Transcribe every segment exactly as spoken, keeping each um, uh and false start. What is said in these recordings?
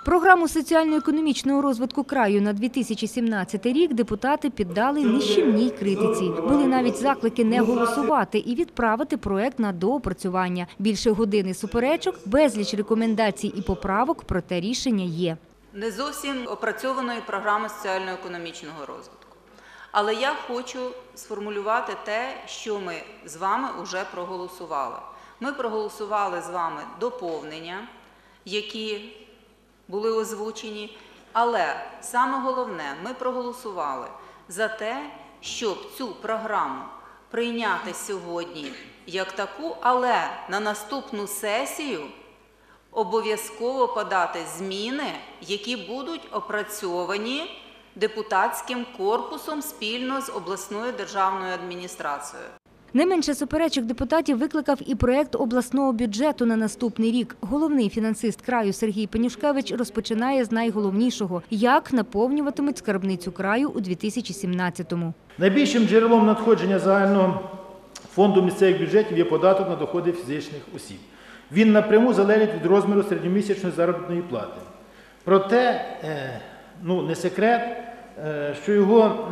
Програму соціально-економічного розвитку краю на дві тисячі сімнадцятий рік депутати піддали нищівній критиці. Були навіть заклики не голосувати і відправити проект на доопрацювання. Більше години суперечок, безліч рекомендацій і поправок, проте рішення є. Не зовсім опрацьованої програми соціально-економічного розвитку. Але я хочу сформулювати те, що ми з вами вже проголосували. Ми проголосували з вами доповнення, які були озвучені, але саме головне, ми проголосували за те, щоб цю програму прийняти сьогодні як таку, але на наступну сесію обов'язково подати зміни, які будуть опрацьовані депутатським корпусом спільно з обласною державною адміністрацією. Не менше суперечок депутатів викликав і проект обласного бюджету на наступний рік. Головний фінансист краю Сергій Пенюшкевич розпочинає з найголовнішого – як наповнюватимуть скарбницю краю у дві тисячі сімнадцятому. Найбільшим джерелом надходження загального фонду місцевих бюджетів є податок на доходи фізичних осіб. Він напряму залежить від розміру середньомісячної заробітної плати. Проте, ну, не секрет, що його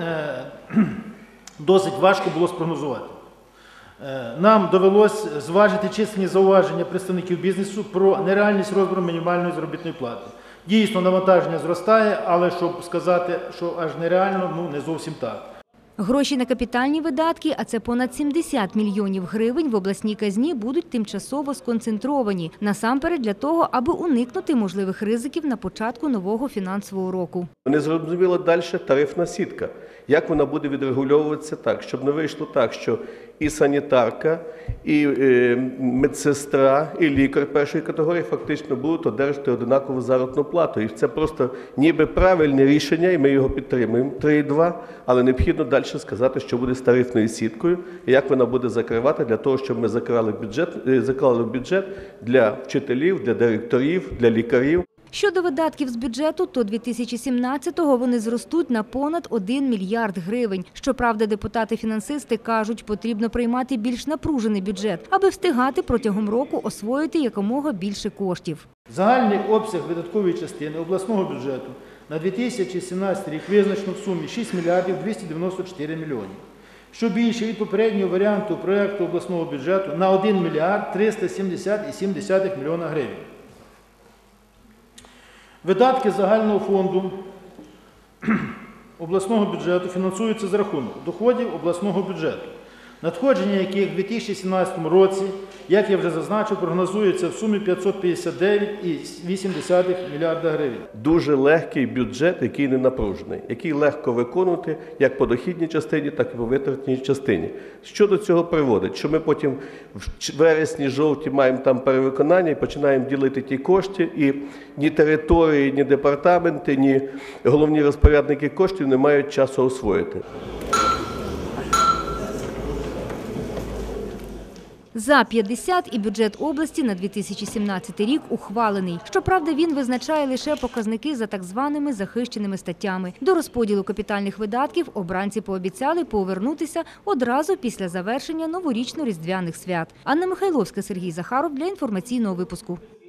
досить важко було спрогнозувати. Нам довелося зважити численні зауваження представників бізнесу про нереальність розміру мінімальної заробітної плати. Дійсно, навантаження зростає, але щоб сказати, що аж нереально, ну не зовсім так. Гроші на капітальні видатки, а це понад сімдесят мільйонів гривень, в обласній казні будуть тимчасово сконцентровані. Насамперед для того, аби уникнути можливих ризиків на початку нового фінансового року. Не зрозуміла далі тарифна сітка. Як вона буде відрегульовуватися так, щоб не вийшло так, що і санітарка, і медсестра, і лікар першої категорії фактично будуть одержати однакову заробітну плату. І це просто ніби правильне рішення, і ми його підтримуємо, три і два, але необхідно далі сказати, що буде з тарифною сіткою, і як вона буде закривати для того, щоб ми заклали бюджет, заклали бюджет для вчителів, для директорів, для лікарів. Щодо видатків з бюджету, то дві тисячі сімнадцятого вони зростуть на понад один мільярд гривень. Щоправда, депутати-фінансисти кажуть, потрібно приймати більш напружений бюджет, аби встигати протягом року освоїти якомога більше коштів. Загальний обсяг видаткової частини обласного бюджету на дві тисячі сімнадцятий рік визначено в сумі шість мільярдів двісті дев'яносто чотири мільйони. Що більше від попереднього варіанту проєкту обласного бюджету на один мільярд триста сімдесят цілих сім десятих мільйона гривень. Видатки загального фонду обласного бюджету фінансуються за рахунок доходів обласного бюджету, надходження яких у дві тисячі сімнадцятому році, як я вже зазначив, прогнозується в сумі п'ятсот п'ятдесят дев'ять цілих вісім десятих мільярда гривень. Дуже легкий бюджет, який не напружений, який легко виконувати як по дохідній частині, так і по витратній частині. Що до цього приводить? Що ми потім в вересні-жовтні маємо там перевиконання і починаємо ділити ті кошти, і ні території, ні департаменти, ні головні розпорядники коштів не мають часу освоїти. За п'ятдесят і бюджет області на дві тисячі сімнадцятий рік ухвалений. Щоправда, він визначає лише показники за так званими захищеними статтями. До розподілу капітальних видатків обранці пообіцяли повернутися одразу після завершення новорічно-різдвяних свят. Анна Михайловська, Сергій Захаров для інформаційного випуску.